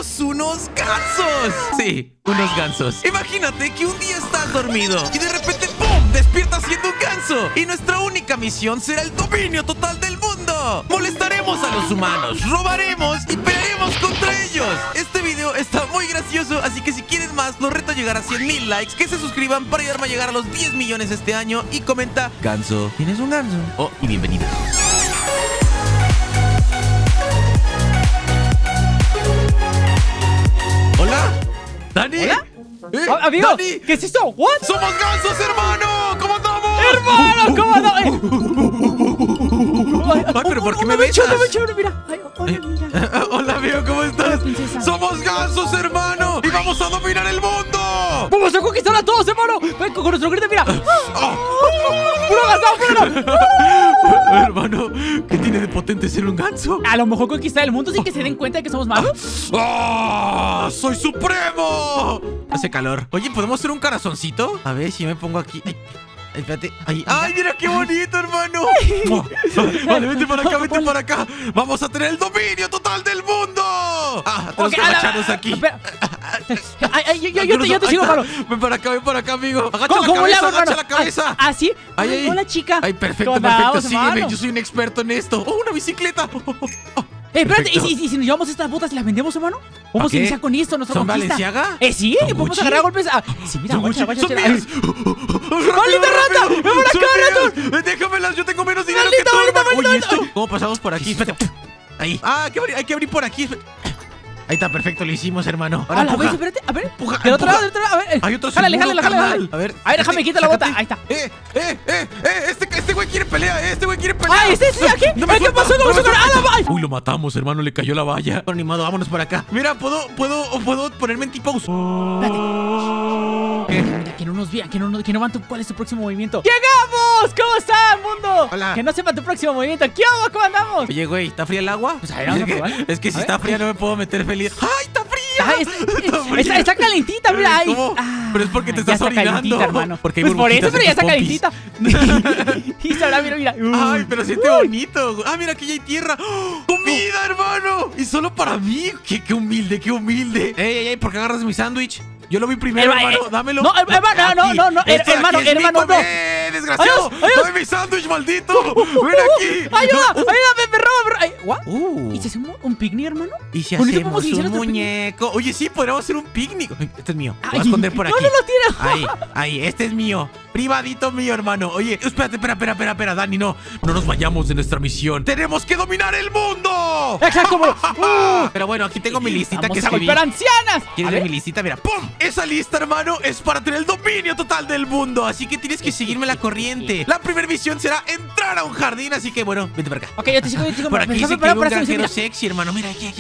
tenemos unos gansos. Sí, unos gansos. Imagínate que un día estás dormido y de repente ¡pum! Despiertas siendo un ganso. Y nuestra única misión será el dominio total del mundo. Molestaremos a los humanos, robaremos y pelearemos contra ellos. Este video está muy gracioso, así que si quieres más, los reto a llegar a 100,000 likes. Que se suscriban para ayudarme a llegar a los 10 millones este año. Y comenta, ganso, ¿tienes un ganso? Oh, y bienvenida. Hola, Dani. ¿Hola? Amigo, Dani. ¿Qué es esto? ¿What? ¡Somos gansos, hermano! ¿Cómo andamos? ¡Hermano! ¿Cómo andamos? Ay, pero ¿por qué me besas? Mira. Ay, hola, mira. Hola, amigo, ¿cómo estás? Hola, princesa. ¡Somos gansos, hermano! ¡Y vamos a dominar el mundo! ¡Vamos a conquistar a todos, hermano! Ven con nuestro grito, mira. ¡Puro ganso, puro! Hermano, ¿qué tiene de potente ser un ganso? A lo mejor conquistar el mundo sin que se den cuenta de que somos malos. ¡Ah! ¡Soy supremo! Hace calor. Oye, ¿podemos hacer un corazoncito? A ver si me pongo aquí. Ay, espérate. Ay, mira qué bonito, hermano. Vale, vete para acá, vete para acá. Vamos a tener el dominio total del mundo. Tenemos que agacharnos aquí. Yo te sigo, hermano. Ven para acá, amigo. Agacha la cabeza. ¿Así? Ay. Hola, chica. Ay, perfecto. Sígueme, yo soy un experto en esto. ¡Oh, una bicicleta! Espérate, ¿y si nos llevamos estas botas y las vendemos, hermano? Vamos a iniciar con esto, nuestra ¿Son conquista. Valenciaga? Sí, podemos agarrar golpes. Sí, mira, guacha. ¡Son mías! ¡Maldita rata! ¡Ven por acá, rato! ¡Déjamelas! Yo tengo menos dinero que tú, hermano. Oye, ¿esto? ¿Cómo pasamos por aquí? Espérate. Ahí. Hay que abrir por aquí. Ahí está, perfecto, lo hicimos, hermano. Ahora empuja. Espérate, a ver. Empuja, del otro lado, a ver. Hay otro Jálale. seguro, carnal. A ver, déjame quitar la bota. Ahí está. Este güey quiere pelea, ¡Ay, este aquí! ¿Qué pasó? Uy, lo matamos, hermano, le cayó la valla. Pero ni modo, vámonos para acá. Mira, ¿puedo ponerme en tipo? Espérate. Mira, que no nos vean, que no vean cuál es tu próximo movimiento. ¡Llegamos! ¿Cómo está, mundo? Hola. Que no sepan tu próximo movimiento. ¿Qué hago? ¿Cómo andamos? Oye, güey, ¿está fría el agua? Pues a ver, vamos a probar. Es que si está fría no me puedo meter feliz. ¡Ay, está fría! Está calentita, mira ahí. Pero es porque te estás orinando, hermano. Porque hay pues por eso, pero ya está pompis. calentita. Y ahora, mira. Ay, pero siente bonito. Mira, aquí ya hay tierra. ¡Comida, hermano! Y solo para mí. Qué humilde. Ey, ¿por qué agarras mi sándwich? Yo lo vi primero, hermano. Dámelo. No, hermano, no. Hermano, no. ¡Desgraciado! ¡Dame mi sándwich, maldito! ¡Ven aquí! ¡Ayuda! Me roba! ¿What? ¿Y si hacemos un picnic, hermano? ¿Y si hacemos un muñeco? Oye, sí, podríamos hacer un picnic. Este es mío. Lo voy a esconder por aquí. No lo tires. Ahí, este es mío. Privadito mío, hermano. Oye, espérate, Dani, no nos vayamos de nuestra misión. ¡Tenemos que dominar el mundo! ¡Exacto! Pero bueno, aquí tengo mi listita que ¡Vamos a escribí. golpear ancianas! ¿Quieres ver mi listita? Mira, ¡pum! Esa lista, hermano, es para tener el dominio total del mundo. Así que tienes que seguirme la corriente. La primera misión será entrar a un jardín. Así que, bueno, vete para acá. Ok, yo te sigo. Por aquí dice que hay un granjero sexy, hermano. Mira, aquí.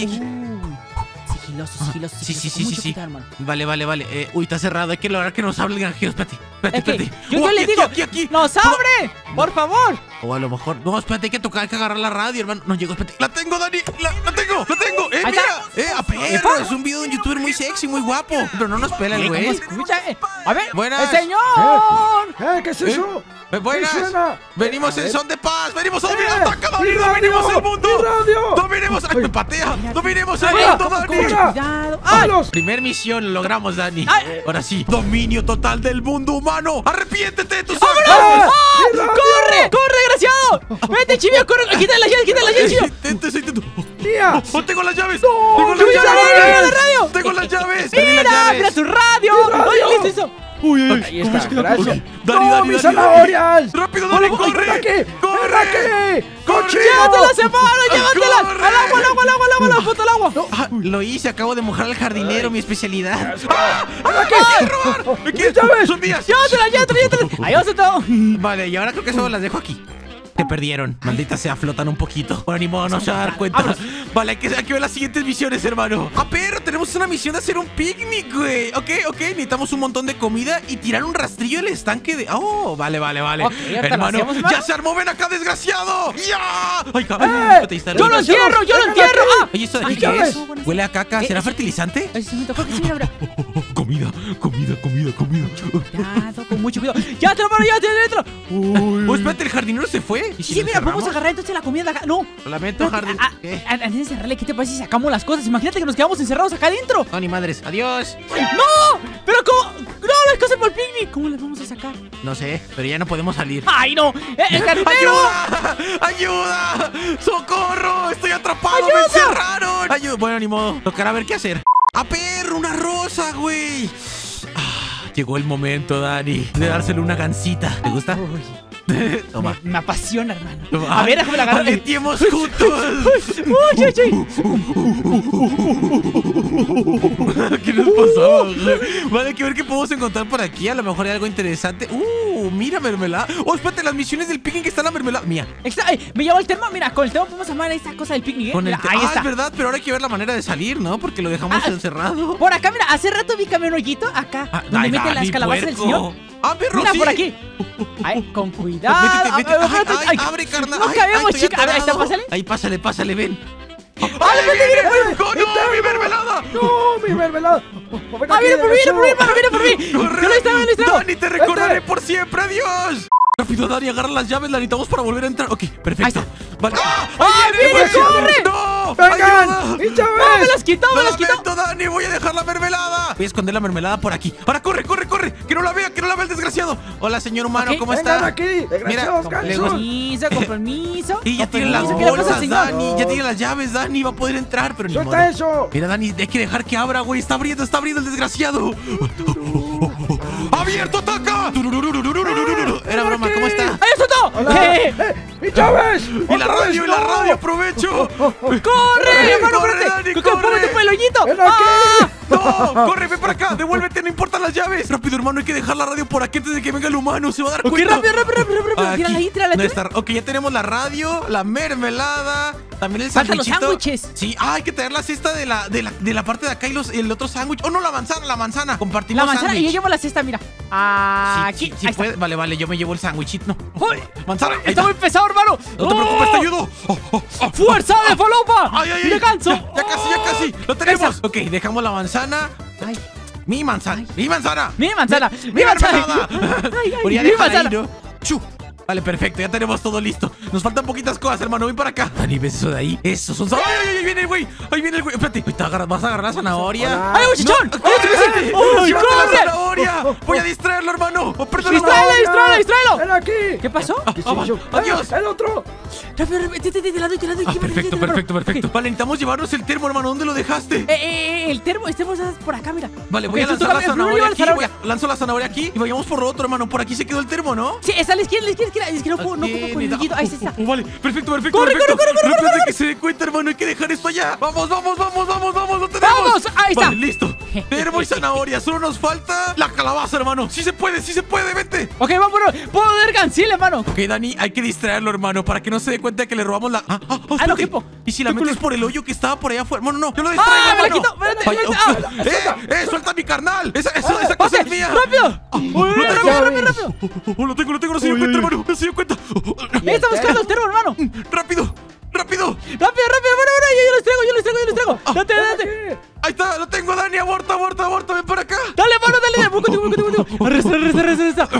Sigiloso. Sí. Vale. Uy, está cerrado. Hay que lograr que nos hable el granjero. Espérate. Yo le digo. Aquí. ¡Nos abre! ¡Por favor! O a lo mejor. No, espérate, hay que agarrar la radio, hermano. No llegó, espérate. ¡La tengo, Dani! ¡La tengo! ¡Mira! Perro! Es un video de un youtuber muy sexy, muy guapo. Pero no nos pela el güey. Escucha, a ver. Buenas. ¡Señor! ¿Qué es eso? Buenas. Venimos en son de paz. Venimos a dominar. ¡Ataca, Dani! ¡Mi radio! ¡Dominemos el mundo! ¡Mi radio! ¡Dominemos! ¡Ay, me patea! ¡Dominemos el Mira, mundo, Dani! Cuidado. ¡Vámonos! Primer misión, lo logramos, Dani. Ahora sí, dominio total del mundo humano. ¡Arrepiéntete de tus actos! ¡Vámonos! ¡Corre, desgraciado! ¡Vete, chivio! ¡Corre! ¡Quita la llave, chivio! Intento. ¡Tía! ¡Tengo las llaves! ¡Tengo la radio! ¡Tengo las llaves! ¡Mira tu radio! ¡Ay, listo eso! Uy, Ahí está, gracias. Dani, mis zanahorias! ¡Rápido, Dani, corre! ¡Corre! ¡Cochino! ¡Llévatelas, hermano! ¡Llévatelas! ¡Al agua! ¡Puto al agua! Lo hice, acabo de mojar al jardinero, mi especialidad. ¿Qué? robar! ¡Mis llaves! ¡Son mías! ¡Llévatelas! ¡Adiós, todo! Vale, y ahora creo que solo las dejo aquí. Te perdieron. Maldita sea, flotan un poquito. Bueno, ni modo, no se va a dar cuenta. Vale, hay que ver las siguientes misiones, hermano. Pero tenemos una misión de hacer un picnic, güey. Ok. Necesitamos un montón de comida y tirar un rastrillo al estanque de... Oh, vale. Okay, hermano, ya se armó. Ven acá, desgraciado. ¡Ya! ¡Ay, cabrón! ¡Yo lo entierro! Oye, ¿esto de aquí qué es? Huele a caca. ¿Será fertilizante? Ay, se me tocó que sí, mira. comida. Cuidado, con mucho cuidado. ¡Llévatelo, mano! ¡Llévatelo! Oh, espérate, ¿el jardinero se fue? ¿Y si Sí, lo mira, podemos encerramos? agarrar entonces la comida de acá. No. Lamento, jardinero. ¿Qué? Antes de cerrarle, ¿qué te parece si sacamos las cosas? Imagínate que nos quedamos encerrados acá adentro. No, ni madres. Adiós. ¡No! ¿Pero cómo? ¡No, las cosas para el picnic! ¿Cómo las vamos a sacar? No sé, pero ya no podemos salir. ¡Ay, no! ¡El jardinero! ¡Ayuda! ¡Ayuda! ¡Socorro! ¡Estoy atrapado! ¡Me encerraron! ¡Ayuda! Bueno, ni modo. Tocará ver qué hacer. ¡A perro! ¡Una rosa, güey! Llegó el momento, Dani, de dárselo una gansita. ¿Te gusta? Uy, Toma. me apasiona, hermano. Toma. A ver, déjame la agarrar. ¡Aleteemos juntos! ¡Uy, uy, uy! ¿Qué nos pasaba, güey? Vale, hay que ver qué podemos encontrar por aquí. A lo mejor hay algo interesante. Mira, mermelada. Oh, espérate, las misiones del picnic están la mermelada. Mía. Me llevó el termo. Mira, con el termo podemos armar esa cosa del picnic, ¿eh? Con el Mira, ahí está. es verdad, pero ahora hay que ver la manera de salir, ¿no? Porque lo dejamos encerrado. Por acá, mira, hace rato vi que había un hoyito acá, donde Ay, meten Dani, las calabazas del puerco. señor. Perro, Mira, sí. por aquí. Ay, con cuidado. Vete. Ay, abre, carnal. No Ay, cabemos, estoy chica. A ver, ahí está, atorado. pásale. Ahí, pásale, ven. ¡Ay, viene! ¡Oh, no, mi mermelada! ¡No, mi mermelada! ¡Ah, viene por mí, hermano! ¡Viene por mí! ¡Corre! ¡Yo lo distraigo! ¡Dani, te recordaré por siempre! ¡Adiós! Rápido, Dani, agarra las llaves, la necesitamos para volver a entrar. Ok, perfecto. Vale. ¡Ay, viene, corre! ¡No! ¡Vengan! ¡Ayuda! ¡Y ya ¡No, me ves! las quitó, me las quitó! ¡Lamento, Dani! ¡Voy a dejar la mermelada! Voy a esconder la mermelada por aquí. Ahora, corre. Que no la vea el desgraciado. Hola, señor humano, Ok, ¿cómo ¡Vengan está? aquí! ¡Desgraciados Con gansos! Con permiso. Y ya Con tiene las permiso, ¿qué le pasa al bolsas, señor? Dani. Ya tiene las llaves, Dani. Va a poder entrar, pero ni modo. ¡Suelta eso! Mira, Dani, hay que dejar que abra, güey. Está abriendo el desgraciado. ¡Abierto, ataca! Era broma, ¿cómo está? ¡Ay, eso no! ¡Hola! ¡Y Chávez! Y la radio, aprovecho. ¡Corre, hermano! corre, ¡Espérate! Dani, ¡Póngate corre. por el hoyito! ¡Ven aquí! ¡Ah! No, corre, ven para acá, devuélvete, no importan las llaves. Rápido, hermano, hay que dejar la radio por aquí antes de que venga el humano, se va a dar Ok, cuenta. rápido. Tírala ahí, tírala. Ok, ya tenemos la radio, la mermelada, también el Faltan los sándwichito. sándwiches. Sí, hay que traer la cesta de la parte de acá y el otro sándwich. Oh, no, la manzana. Compartimos La manzana y yo sándwich. llevo la cesta, mira. Aquí. Sí, Ahí está. puede. Vale, yo me llevo el sándwichito. No. ¡Uy! Manzana. ahí Está muy pesado, hermano. No te preocupes, te ayudo. ¡Fuerza de falopa! Ay. ¡Y de ganso! Ya casi. Lo tenemos. Esa. Ok, dejamos la manzana. Ay, Mi manzana. mi manzana. Mi manzana. mermelada. Ay, Bueno, ya mi déjala manzana. ahí, ¿no? Chu. Vale, perfecto, ya tenemos todo listo. Nos faltan poquitas cosas, hermano. Ven para acá. Dani, ¿ves eso de ahí? Eso son. ¡Ay, viene el güey! ¡Ahí viene el güey! Espérate, vas a agarrar la zanahoria. Hola. ¡Ay, muchachón! No. ¡Ay, ¡Ay, llévate la corre! zanahoria! Voy a distraerlo, hermano. Perdóname. ¡Distraelo! ¡Ven aquí! ¿Qué pasó? ¿Qué se hizo? adiós. ¡El otro! Rápido, te la doy. Perfecto. Vale, necesitamos llevarnos el termo, hermano. ¿Dónde lo dejaste? El termo está por acá, mira. Vale, voy a Ok, tú lanzar la primero zanahoria lleva la aquí. Lanzo la zanahoria aquí y vayamos por lo otro, hermano. Por aquí se quedó el termo, ¿no? Sí, está a la izquierda. Es que no puedo con el hoyito. Ahí está. Vale, perfecto. Corre. Antes de que se dé cuenta, hermano, hay que dejar esto allá. Vamos, lo tenemos. ¡Vamos! Ahí está. Vale, listo. Termo y zanahoria. Solo nos falta la calabaza, hermano. Sí se puede, vente. Ok, vamos, puedo ver gancil, hermano. Ok, Dani, hay que distraerlo, hermano, para que no se dé cuenta de que le robamos la... no, espérate. ¿qué? ¿Y si la ¿Qué metes culo? por el hoyo que estaba por allá afuera? Bueno, no, yo lo distraigo, ¡Ah, me la hermano. quito! Espérate, ¡Eh! ¡Suelta a mi carnal! ¡Esa cosa es mía! ¡Rápido! ¡Oh, lo tengo! No se dio cuenta, hermano. No se dio cuenta. Está buscando el termo, hermano. ¡Rápido! Rápido, hermano, yo los traigo. Date. Ahí está, lo tengo, Dani. Aborta. Ven para acá. Dale, hermano, dale. Voy contigo. Arresta.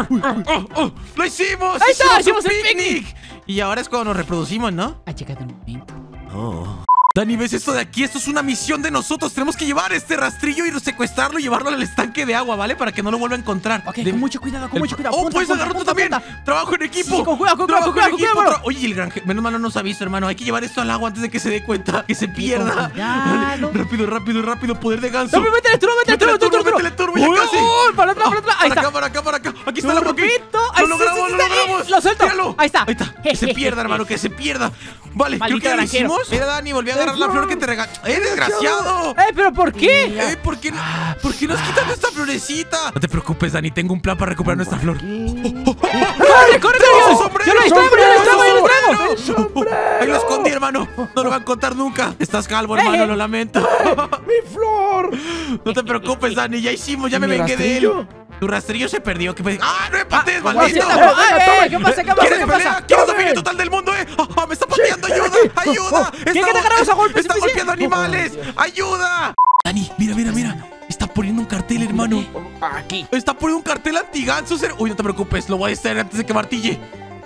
¡Lo hicimos! Ahí está, ¡Hicimos hicimos un el picnic! Y ahora es cuando nos reproducimos, ¿no? Ah, chécate un momento. Dani, ¿ves esto de aquí? Esto es una misión de nosotros. Tenemos que llevar este rastrillo y secuestrarlo y llevarlo al estanque de agua, ¿vale? Para que no lo vuelva a encontrar. Ok, con mucho cuidado. ¡Oh, puedes agarrarlo también! ¡Trabajo en equipo! Sí, con cuidado, Trabajo. Oye, el granjero, menos mal no nos ha visto, hermano. Hay que llevar esto al agua antes de que se dé cuenta, que se pierda. cuidado. Vale, rápido, poder de ganso. No, métele turbo. Métele turbo, ya casi. Para atrás. Ahí está. Para acá. Aquí está la boca. Ahí Lo logramos. Lo suelto. Tíralo. Ahí está. Que se pierda, hermano, que se pierda. Vale, creo Maldito que ya lo granjero. hicimos. Mira, Dani, volví a agarrar la flor que te regalé. ¡Desgraciado! ¿Pero por qué? ¿Por qué nos quitan esta florecita? No te preocupes, Dani, tengo un plan para recuperar nuestra flor. ¡Corre! ¡Su sombrero! ¡Yo lo distraigo! ¡Sombrero! Ahí lo escondí, hermano. No lo van a contar nunca. Estás calvo, hermano, lo lamento. ¡Mi flor! No te preocupes, Dani, ya hicimos, ya me ¿Mi vengué de él. rastrillo? Tu rastrillo se perdió. ¡Ah, no me patees, ¿cómo maldito! así? ¿Qué pasa? ¿Quieres ¿Qué pelea? pasa? ¿Quieres dominio total del mundo, me está pateando! ¡Ayuda! ¿Qué te agarramos a golpes, ¡Está especie? golpeando animales! ¡Ayuda! Dani, mira. Está poniendo un cartel, hermano. Aquí. Está poniendo un cartel antigansos. Uy, no te preocupes, lo voy a estar antes de que martille.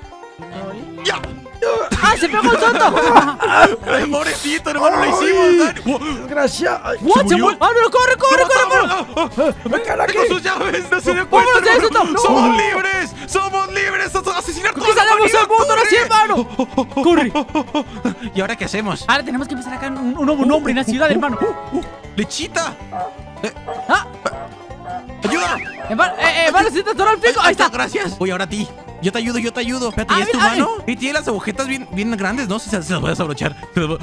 ¡Ya! ¡Ah, se pegó el tonto! Pobrecito, hermano, lo hicimos, Dani. Desgraciado. Ay, What? ¿Se murió? ¡Ah, no! ¡Corre, corre, corre! vengan aquí. Tengo sus llaves, no se dio cuenta, ¡Vámonos de eso, hermano. no! ¡Somos libres! ¡Somos libres! ¡Asesinar ¿Qué toda la salemos al mundo humanidad! así, hermano? ¡Corre! ¿Y ahora qué hacemos? Ahora tenemos que empezar acá un nuevo nombre en la ciudad, hermano. ¡Lechita! ¡Ah! ¡Ayuda! Hermano, se te atoró el pico. Ahí está. Gracias. Voy ahora a ti. Yo te ayudo, yo te ayudo. Espérate, A ¿y es tu ver, mano? Y tiene las agujetas bien grandes, ¿no? Se las voy a desabrochar.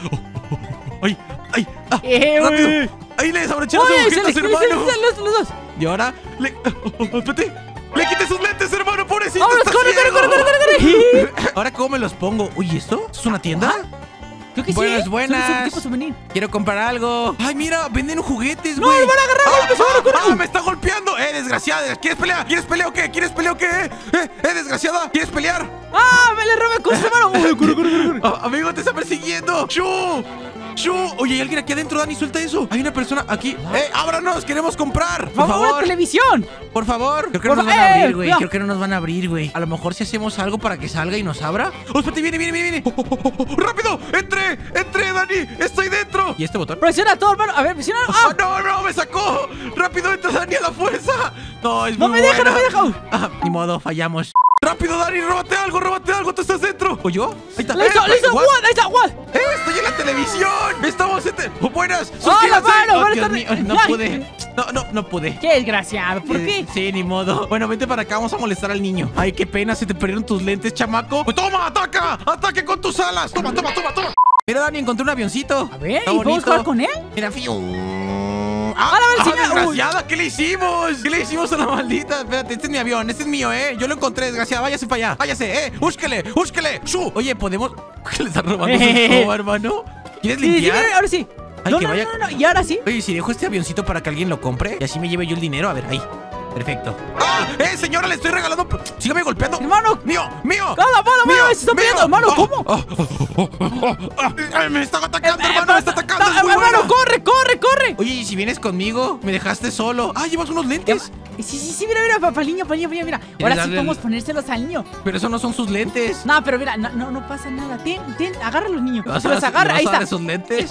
¡Ay! ¡Ay! ¡Ah! ¡Rápido! Uy. ¡Ahí le desabroché las Oye, agujetas, hermano! los dos. Y ahora espérate. ¡Le quité sus lentes, hermano! ¡Pobrecito! ¡Vámonos, está corre, ciego! corre! Ahora, ¿cómo me los pongo? Uy, ¿esto? ¿Es una tienda? Creo que Buenas, sí. buenas. Son tipo souvenir. Quiero comprar algo. Ay, mira, venden juguetes, No, güey. lo van a agarrar, golpes, me está golpeando. Desgraciada. ¿Quieres pelear? ¿Quieres pelear o qué? ¿Quieres pelear o qué? Desgraciada. ¿Quieres pelear? ¡Ah, me le robé cosas, hermano! Uy, corre. Amigo, te está persiguiendo. ¡Shu! Oye, hay alguien aquí adentro, Dani, suelta eso. Hay una persona aquí. ¡Ábranos! ¡Queremos comprar! ¡Por favor, televisión! Por favor. Creo que no nos van a abrir, güey. Creo que no nos van a abrir, güey. A lo mejor si hacemos algo para que salga y nos abra. ¡Oh, espérate! ¡Viene! ¡Rápido! ¡Entré, Dani! ¡Estoy dentro! ¿Y este botón? Presiona todo, hermano. A ver, presiona. ¡Ah! ¡No! ¡Me sacó! ¡Rápido! ¡Entra, Dani, a la fuerza! No, es ¡No muy me deja, buena. no me deja! Ni modo, fallamos. ¡Rápido, Dani! ¡Róbate algo! ¡Tú estás dentro! ¿O yo? Ahí está. ¡Listo! ¿What? ¡Ahí está! ¡What! ¡Estoy en la televisión! ¡Estamos en... ¡Buenas! ¡Hola, ¡Suscríbanse! mano! Oh, ¡Buenas Dios tardes! mío, no Ay. pude. No pude. ¡Qué desgraciado! ¿Por qué? Sí, ni modo. Bueno, vente para acá, vamos a molestar al niño. Ay, qué pena, se te perdieron tus lentes, chamaco. Pues ¡toma, ataca! ¡Ataque con tus alas! ¡Toma! Mira, Dani, encontré un avioncito. A ver, Está ¿y podemos bonito. jugar con él? Mira, fío. ¡Ah, la vecina! ¡Desgraciada! ¿Qué le hicimos? ¿Qué le hicimos a la maldita? Espérate, este es mi avión, este es mío, Yo lo encontré, desgraciada. Váyase para allá, váyase, ¡Búsquele! ¡Shu! Oye, ¿podemos...? ¿Qué le están robando su escoba, hermano? ¿Quieres Sí, limpiar? ahora sí. Ay, No, que no, vaya- no. ¿Y ahora sí? Oye, si dejo este avioncito para que alguien lo compre y así me lleve yo el dinero. A ver, ahí. Perfecto. ¡Ah! Señora, le estoy regalando. Sígame golpeando. Hermano. ¡Mío! ¡Cala, se está peleando, hermano! ¿Cómo? Me está atacando, hermano. Me está atacando. Es muy hermano, bueno. corre. Oye, ¿y si vienes conmigo? Me dejaste solo. Ah, llevas unos lentes. Sí, mira, para el niño, mira. Ahora sí darle podemos ponérselos al niño. Pero eso no son sus lentes. No, pero mira, no pasa nada. Ten, agarra a los niños. ¿Vas Se a los agarra, ahí está. esos lentes?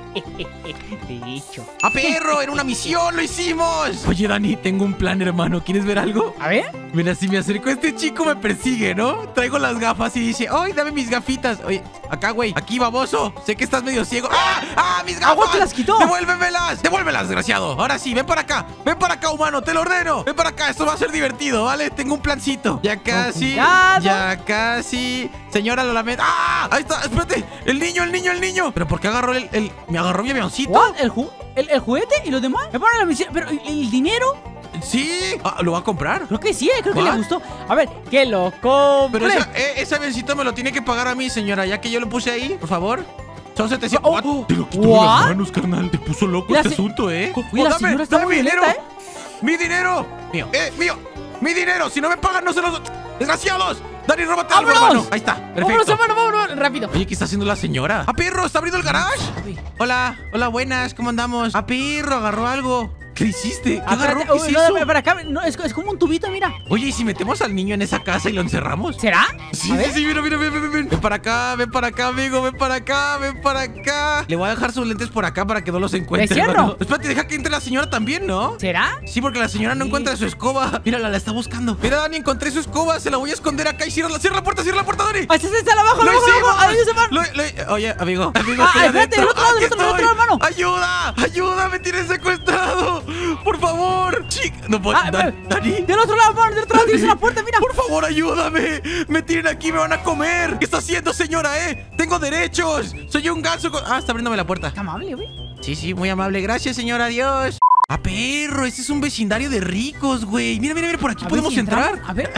De hecho. ¡A perro! ¡Era una misión! ¡Lo hicimos! Oye, Dani, tengo un plan, hermano. ¿Quieres ver algo? A ver. Mira, si me acerco a este chico me persigue, ¿no? Traigo las gafas y dice, ¡ay, dame mis gafitas! Oye, acá, güey, aquí, baboso. Sé que estás medio ciego. ¡Ah, mis gafas! ¡Agua, te las quitó! ¡Devuélvemelas! ¡Devuélvelas, desgraciado! Ahora sí, ven para acá, humano, te lo ordeno. Ven para acá, esto va a ser divertido, ¿vale? Tengo un plancito. Ya casi, cuidado. ya casi. Señora, lo lamento. ¡Ah! Ahí está, espérate. El niño. ¿Pero por qué agarró me agarró mi avioncito? ¿What? ¿El juguete y los demás? Hermano, la misión. Pero, ¿el dinero? Sí. ¿Lo va a comprar? Creo que sí, creo que ¿What? le gustó. A ver, que lo compre. Pero ese avioncito me lo tiene que pagar a mí, señora, ya que yo lo puse ahí, por favor. Son 700. Oh, What? Te lo quitó de ¿what? las manos, carnal. Te puso loco Mira, este se- asunto, ¿eh? Uy, la señora está dame muy mi dinero. violenta, ¡Mi dinero! Mío. ¡Mío! ¡Mi dinero! Si no me pagan, no se los... ¡Desgraciados! Dani, róbate algo, ¡Vámonos! hermano. Ahí está, perfecto. Vámonos, rápido. Oye, ¿qué está haciendo la señora? ¡Ah, perro! ¿Está abriendo el garage? Uy. Hola, buenas, ¿cómo andamos? ¡Ah, perro! Agarró algo. ¿Qué hiciste? ¿Qué agarró? Espérate, ¿Qué uy, es eso? para acá. No, es como un tubito, mira. Oye, ¿y si metemos al niño en esa casa y lo encerramos? ¿Será? Sí, A ver. sí, mira. Ven para acá, amigo, ven para acá. Le voy a dejar sus lentes por acá para que no los encuentre. ¿Le cierro? hermano. Espérate, deja que entre la señora también, ¿no? ¿Será? Sí, porque la señora no Sí. encuentra su escoba. Mírala, la está buscando. Mira, Dani, encontré su escoba. Se la voy a esconder acá y cierra la puerta, Dani. ¡Ahí está abajo, ¡Lo hicimos! ¡Ahí se van! Oye, amigo, Ah, estoy espérate, adentro. del otro lado, Aquí del otro estoy. lado, hermano. ¡Ayuda! ¡Me tienen secuestrado! ¡Por favor! Chica, no puedo... Dani, Del otro lado, hermano, del otro lado tienes una puerta, mira. por favor, ayúdame. Me tienen aquí, me van a comer. ¿Qué está haciendo, señora, Tengo derechos. Soy un ganso con... Ah, está abriéndome la puerta. Qué amable, güey. Sí, muy amable. Gracias, señora. Adiós. ¡Ah, perro! Este es un vecindario de ricos, güey. Mira, por aquí A ver podemos si entrar. entramos. A ver.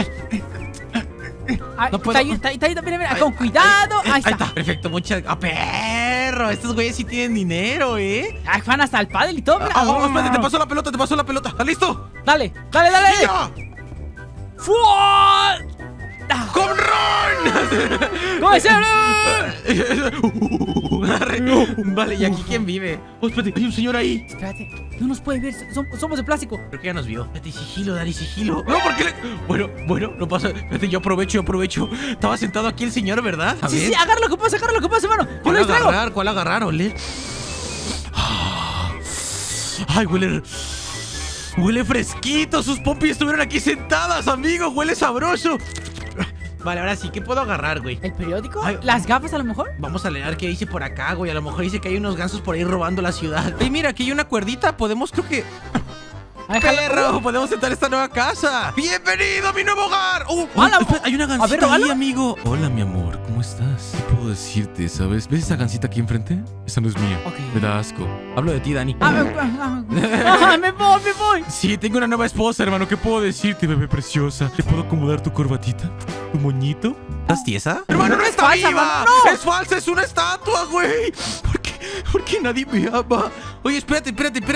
Ah, No puedo. Está ahí, mira. Con cuidado. Ahí está. Perfecto, ¡Ah, perro! Estos güeyes sí tienen dinero, Ay, Juan, hasta el pádel y todo, mira. Vamos, espérate, te paso la pelota. ¿Estás listo? Dale. ¡Ya! ¡Fua! ¡Con Ron! ¿Cómo es? Vale, ¿y aquí quién vive? Oh, espérate, hay un señor ahí. Espérate. No nos puede ver, somos de plástico. Creo que ya nos vio. Vete, sigilo, Dani, sigilo. No, porque Bueno, no pasa. Vete, yo aprovecho. Estaba sentado aquí el señor, ¿verdad? A ver. Sí, agarra lo que pasa, hermano. Yo lo distraigo. ¿Cuál agarrar? Ole. Ay, huele fresquito. Sus pompis estuvieron aquí sentadas, amigo. Huele sabroso. Vale, ahora sí, ¿qué puedo agarrar, güey? ¿El periódico? Ay. ¿Las gafas a lo mejor? Vamos a leer qué dice por acá, güey. A lo mejor dice que hay unos gansos por ahí robando la ciudad. Ey, mira, aquí hay una cuerdita. Podemos, creo que... ¡Perro! ¡Podemos entrar a esta nueva casa! ¡Bienvenido a mi nuevo hogar! Espera, hay una gansita ahí, amigo. Hola, mi amor, ¿cómo estás? ¿Qué puedo decirte, sabes? ¿Ves esa gansita aquí enfrente? Esa no es mía. Me da asco. Hablo de ti, Dani. Me voy. Sí, tengo una nueva esposa, hermano. ¿Qué puedo decirte, bebé preciosa? ¿Te puedo acomodar tu corbatita? ¿Tu moñito? ¿Estás tiesa? ¡Hermano, no está falsa, viva! hermano, no. ¡Es falsa! ¡Es una estatua, güey! ¿Por qué nadie me ama? Oye, espérate.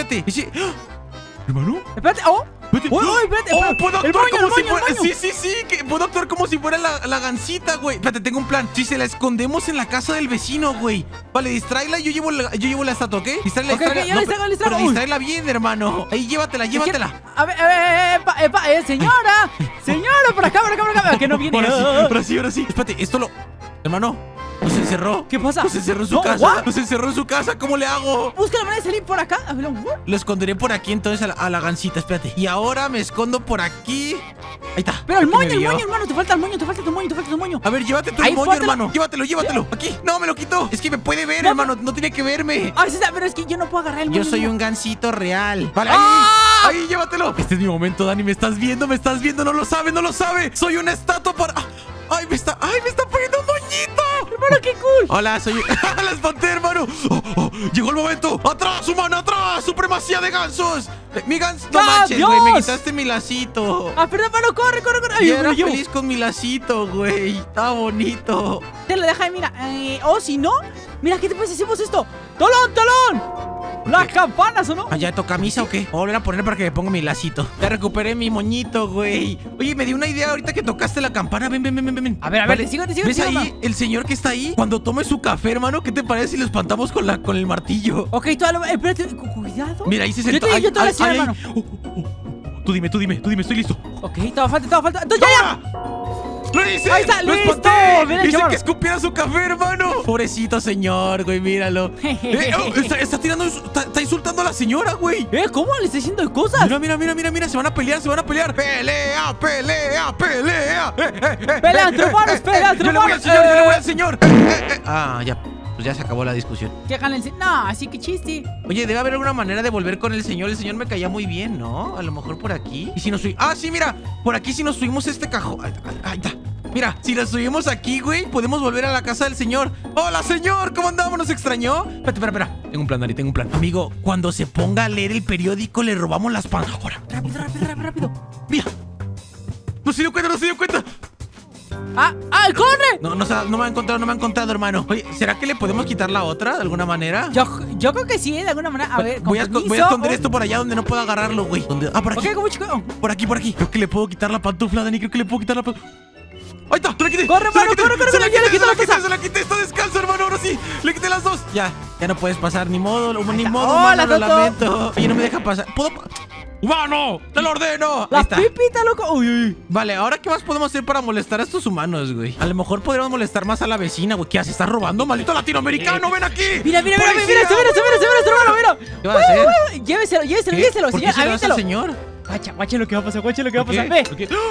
¿Hermano? Espérate, espérate. Puedo actuar El moño, como si fuera... el moño. Sí, que puedo actuar como si fuera la gansita, güey. Espérate, tengo un plan. Si se la escondemos en la casa del vecino, güey. Vale, distráela y yo llevo la estatua, ¿ok? Distráela. Ya la distraigo. Pero distráela bien, hermano. Ahí, llévatela. A ver, señora, por acá, que no viene. Ahora sí. Espérate, hermano, nos encerró. ¿Qué pasa? Nos encerró en su casa. ¿Cómo le hago? Busca la manera de salir por acá. A ver, lo esconderé por aquí entonces a la gansita, espérate. Y ahora me escondo por aquí. Ahí está. Pero el moño, hermano, te falta tu moño. A ver, llévate tu moño, hermano. Llévatelo. Aquí. No, me lo quitó. Es que me puede ver, hermano. No tiene que verme. Sí, pero es que yo no puedo agarrar el moño. Yo soy un gansito real. Vale, ahí, llévatelo. Este es mi momento, Dani. Me estás viendo. No lo sabe. Soy una estatua para... ¡Ay, me está poniendo un moñito! ¡Hermano, qué cool! Hola, soy... ¡La espanté, hermano! ¡Llegó el momento! ¡Atrás, humano, atrás! ¡Supremacía de gansos! ¡Mi ganso! ¡No manches, güey! ¡Me quitaste mi lacito! Perdón, hermano, corre. Yo era feliz con mi lacito, güey. Estaba bonito. Te lo deja, mira. Si no... Mira, ¿qué te parece si hacemos esto? ¡Tolón! ¿Las campanas o no? ¿Ya de camisa o qué? Voy a volver a poner para que me ponga mi lacito. Ya recuperé mi moñito, güey. Oye, me dio una idea ahorita que tocaste la campana. Ven. A ver, te sigo. ¿Ves ahí el señor que está ahí? Cuando tome su café, hermano, ¿qué te parece si lo espantamos con el martillo? Ok, espérate, cuidado. Mira, ahí se sentó. Yo te voy a decir, hermano. Tú dime, estoy listo. Ok, te falta. ¡Entonces ya! ¡Lo hice! ¡Ahí está! ¡Lo ¡Listo! espanté! ¡Dice que escupiera su café, hermano! Pobrecito señor, güey, míralo. Está tirando... Está insultando a la señora, güey. ¿Cómo? ¿Le está diciendo cosas? Mira. Se van a pelear. ¡Pelea! ¡Pelea entre humanos! Yo le voy al señor. Ya. Pues ya se acabó la discusión. Que gana el señor. No, así que chiste. Oye, debe haber alguna manera de volver con el señor. El señor me caía muy bien, ¿no? A lo mejor por aquí. ¿Y si nos subimos? Sí, mira. Por aquí si nos subimos este cajón. Ahí está. Mira, si nos subimos aquí, güey, podemos volver a la casa del señor. ¡Hola, señor! ¿Cómo andamos? ¿Nos extrañó? Espera. Tengo un plan, Dani, Amigo, cuando se ponga a leer el periódico, le robamos las pan. Ahora. Rápido. Mira. No se dio cuenta. ¡Corre! No me ha encontrado, hermano. Oye, ¿será que le podemos quitar la otra de alguna manera? Yo creo que sí, de alguna manera. A ver, voy a esconder esto por allá donde no puedo agarrarlo, güey. Por aquí. Ok, ¿cómo, chico? Por aquí. Creo que le puedo quitar la pantufla, Dani. ¡Ahí está! ¡Se la quité! ¡Corre, hermano! ¡Corre! ¡Se la quité! ¡Está descalzo, hermano! ¡Ahora sí! ¡Le quité las dos! Ya no puedes pasar. Ni modo, humano, lo lamento. Oye, no me deja pasar. ¿Puedo...? ¡Humano! ¡Te lo ordeno! ¡La pipita, loco! Uy. Vale, ¿ahora qué más podemos hacer para molestar a estos humanos, güey? A lo mejor podríamos molestar más a la vecina, güey. ¿Qué hace? ¿Estás robando? ¡Maldito latinoamericano! ¡Ven aquí! Mira, hermano, mira. ¿Qué va a hacer? Lléveselo, ¿Por qué se lo hace al señor? Guacha lo que va a pasar, Ve.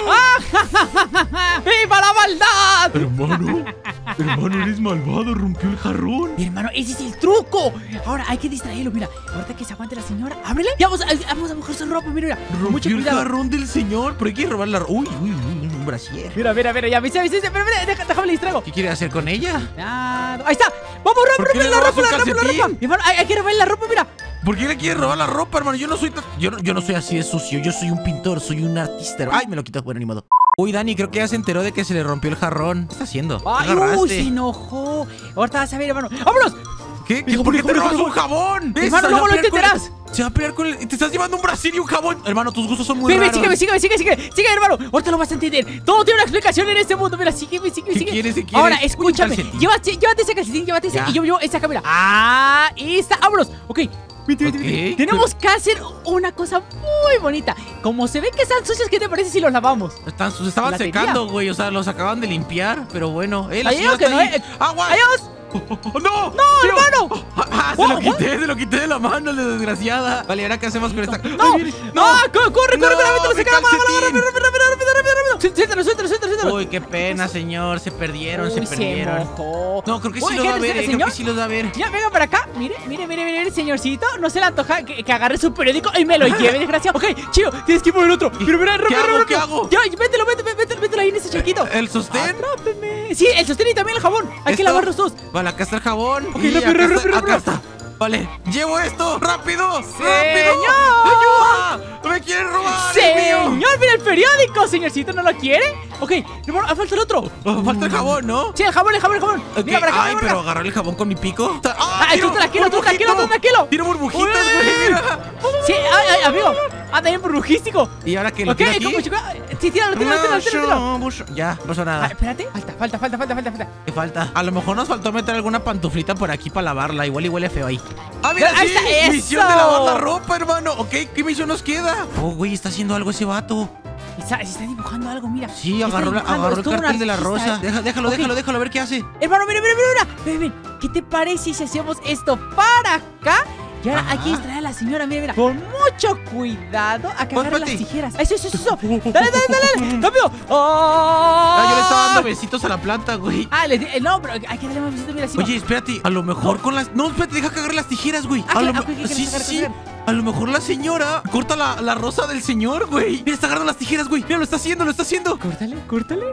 ¡Viva la maldad! Hermano, eres malvado, rompió el jarrón. Mi hermano, ese es el truco. Ahora hay que distraerlo, mira. Ahorita que se aguante la señora, ábrele. Ya vamos a mojar su ropa, mira. Rompió el jarrón del señor, pero hay que robar la... Uy, un brasier. Mira, ya me dice, pero déjame le distraigo. ¿Qué quiere hacer con ella? Ahí está. Vamos, rompe la ropa. Mi hermano, hay que robarle la ropa, mira. ¿Por qué le quiere robar la ropa, hermano? Yo no soy así de sucio. Yo soy un pintor, soy un artista. Ay, me lo quitó. Bueno, ni modo. Uy, Dani, creo que ya se enteró de que se le rompió el jarrón. ¿Qué está haciendo? Se enojó. Ahorita vas a ver, hermano. ¡Vámonos! ¿Qué? ¿Por qué te robas un jabón? Hermano, luego lo entenderás. Se va a pelear con el... Te estás llevando un brasier y un jabón. Hermano, tus gustos son muy raros. Sigue, hermano. Ahorita lo vas a entender. Todo tiene una explicación en este mundo. Mira, sígueme. ¿Qué quieres? Ahora, escúchame. Llévate ese calcetín, y yo esa cámara. Ahí está, vámonos. Ok. Vente, vente, Ok. vente. Tenemos que hacer una cosa muy bonita. Como se ve que están sucios, ¿qué te parece si los lavamos? Se estaban La tenía. secando, güey. O sea, los acaban de limpiar. Pero bueno. La Ahí señora que está no, ahí. ¡Agua! ¡Adiós! ¡No! ¡No, hermano! Se lo quité de la mano, la desgraciada. Vale, ¿ahora qué hacemos con esta? ¡No! Ay, mire. ¡Ah! ¡Corre, No, rápido! ¡Se mi queda mal! calcetín. ¡Rápido! ¡Suéltalo! Uy, qué pena, señor. Se perdieron, Uy, se perdieron. mojó. No, creo que Uy, sí los va a ¿qué ver. dice el Creo que señor? sí los va a ver. Ya, venga para acá. Mire, señorcito. No se le antoja que agarre su periódico y me lo lleve, desgraciado. Ok, chido, tienes que ir por el otro. Pero mira, rápido. ¿Qué hago? Ya, mételo ahí en ese charquito. ¿El sostén? Atrápeme. Sí, el sostén y también el jabón. Hay que ¿Esto? lavar los dos. Vale, acá está el jabón. Ok, y rápido. acá está. Vale, llevo esto. ¡Rápido! ¡Señor! ¡Ayuda! ¡Me quieren robar! ¡Es mío! Señor, mira el periódico, señorcito, ¿no lo quiere? Ok, hermano, falta el otro. Falta el jabón, ¿no? Sí, el jabón. Ok, Mira para acá, ay, mira para pero acá. agarré el jabón con mi pico. Ay, tú tranquilo. Tiro burbujitas, Uy. güey. Mira. Sí, ay, amigo. También burbujístico. ¿Y ahora qué? ¿Lo Ok, tiro aquí? como chico. Sí, tíralo. Ya, no pasa Ah, nada. espérate. Falta. ¿Qué falta? A lo mejor nos faltó meter alguna pantuflita por aquí para lavarla. Igual y huele feo ahí. ¡Ah, mira! Ahí Sí, está, eso. misión de lavar la ropa, hermano. Ok, ¿qué misión nos queda? Oh, güey, está haciendo algo ese vato. Se está dibujando algo, mira. Sí, Está agarró dibujando, el es todo un cartel de la artista, rosa. Déjalo, Ok. déjalo, a ver qué hace. Hermano, mira. Ven. ¿Qué te parece si hacemos esto para acá? Y ahora hay que Ajá. distraer a la señora, mira. Con mucho cuidado a que agarre las espérate. tijeras. Eso. Dale. Rápido. ¡Oh! Yo le estaba dando besitos a la planta, güey. No, pero hay que darle más besitos, mira. Oye, espérate, a lo mejor con las... No, espérate, deja que agarre las tijeras, güey. Ah, A lo claro, me- ok, Sí, que sí. sacar. A lo mejor la señora corta la rosa del señor, güey. Mira, está agarrando las tijeras, güey. Mira, lo está haciendo. Córtale.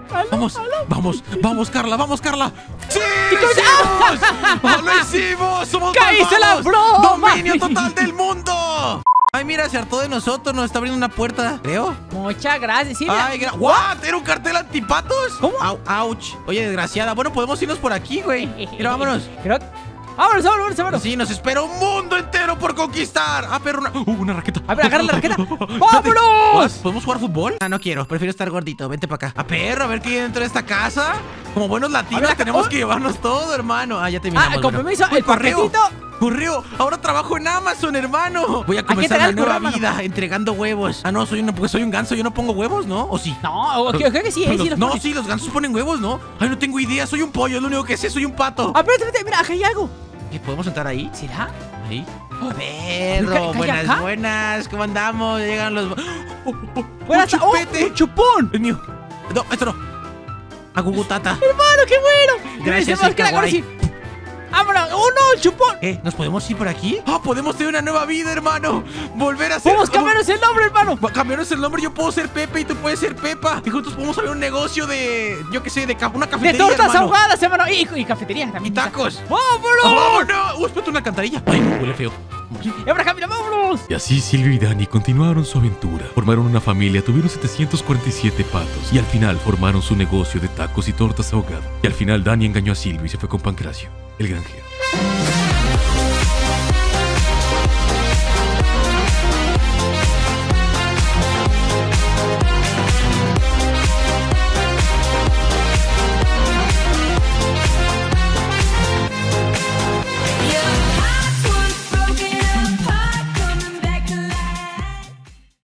Vamos, Carla. ¡Sí! cómo- ¡Lo hicimos! ¡Somos ¡Que hice la malvados! broma! ¡Dominio total del mundo! Ay, mira, se hartó de nosotros. Nos está abriendo una puerta, creo. Muchas gracias. Sí, mira. Ay, ¿what? ¿Era un cartel antipatos? ¿Cómo? ¡Ouch! Oye, desgraciada. Bueno, podemos irnos por aquí, güey. Mira, vámonos. Vámonos. Sí, nos espera un mundo entero por conquistar. Ah, perro, una raqueta. A ver, agarra la raqueta. Espérate. ¡Vámonos! ¿Podemos jugar fútbol? Ah, no quiero. Prefiero estar gordito. Vente para acá. A perro, a ver qué hay dentro de esta casa. Como buenos A latinos ver, acá. tenemos ¡Oh! que llevarnos todo, hermano. Ah, ya terminamos. Con bueno. permiso, Uy, el paquetito. Correo. Ahora trabajo en Amazon, hermano. Voy a Hay que comenzar entregar una el nueva correo, vida entregando huevos. Ah, no, soy un ganso. Yo no pongo huevos, ¿no? ¿O sí? No, creo que sí, sí los No, pone. sí, los gansos ponen huevos, ¿no? Ay, no tengo idea. Soy un pollo. Es lo único que sé. Soy un pato. Espérate, mira, acá hay algo. ¿Qué, ¿podemos entrar ahí? ¿Será? Ahí. Oh, Perro, ¿cae acá? buenas. ¿Cómo andamos? Llegan los... Buenas, ¡Un chupete! ¡un chupón! Es mío. No, esto no. A Gugutata. ¡Hermano, qué bueno! Gracias, Merecemos que la kawaii. conocí. ¡Vámonos! ¡Oh, no, el chupón! ¿Nos podemos ir por aquí? ¡Ah, podemos tener una nueva vida, hermano! Volver a ser... ¡Vamos, cambiarnos el nombre, hermano! Cambiarnos el nombre. Yo puedo ser Pepe y tú puedes ser Pepa. Y juntos podemos abrir un negocio de... Yo qué sé, una ¡De cafetería, tortas hermano. ahogadas, hermano! Y cafetería también. Y tacos. ¡Vámonos! ¡Oh, no! Espérate, una alcantarilla. Ay, huele feo. ¡Y ahora, Camila, vámonos! Y así Silvio y Dani continuaron su aventura. Formaron una familia, tuvieron 747 patos y al final formaron su negocio de tacos y tortas ahogadas. Y al final Dani engañó a Silvio y se fue con Pancracio, el granjero.